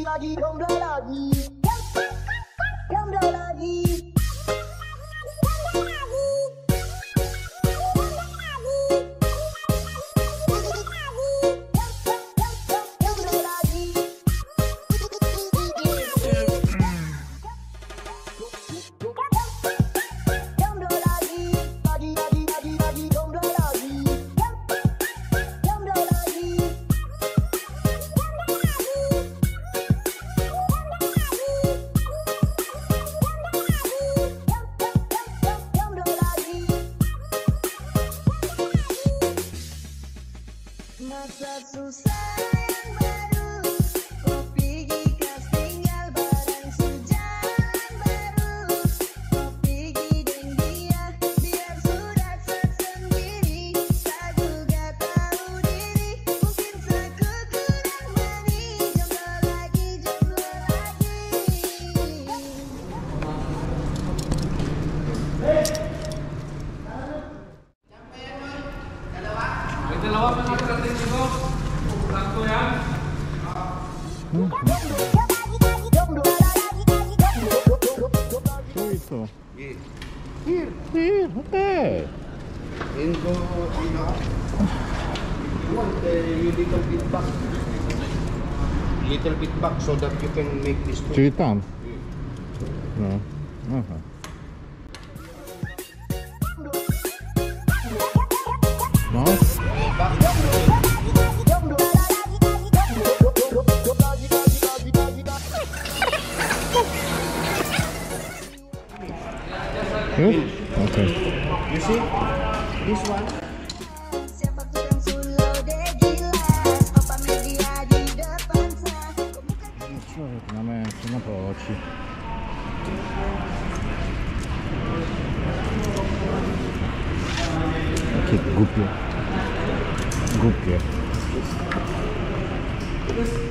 lagi, jomblo lagi, jomblo lagi. Masa susah yang baru, kopi gikas tinggal barang sujalan baru. Kopi gideng dia, biar sudah sendiri. Tak juga tahu diri, mungkin aku kurang mani. Jomblo lagi, jomblo lagi. Dalawa pa dito natin dito. Sakto yan. Ito. Here, okay. Into, you want a little bit back. Little bit back so that you can make this too. Chitan. No. Nice. Good? Okay. You see? This one. Siapa tukang sulau deh gila, papa media di depan sana. Namanya kenapa oči? Takie głupie. Głupie.